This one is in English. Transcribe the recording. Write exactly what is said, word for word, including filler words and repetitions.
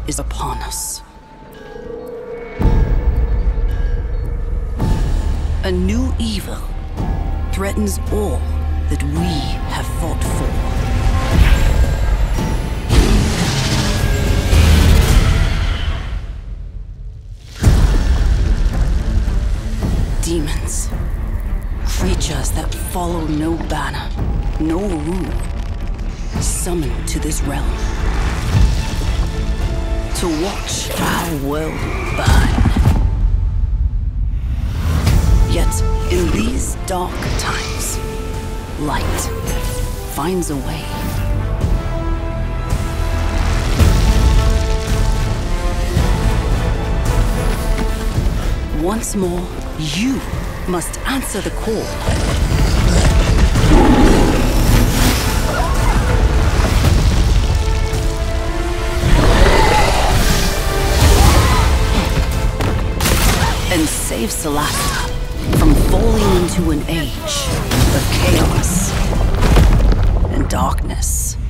is upon us. A new evil threatens all that we have fought for. Demons. Creatures that follow no banner, no rule. Summoned to this realm. To watch our world burn. Yet, in these dark times, light finds a way. Once more, you must answer the call. And save Celasta from falling into an age of chaos and darkness.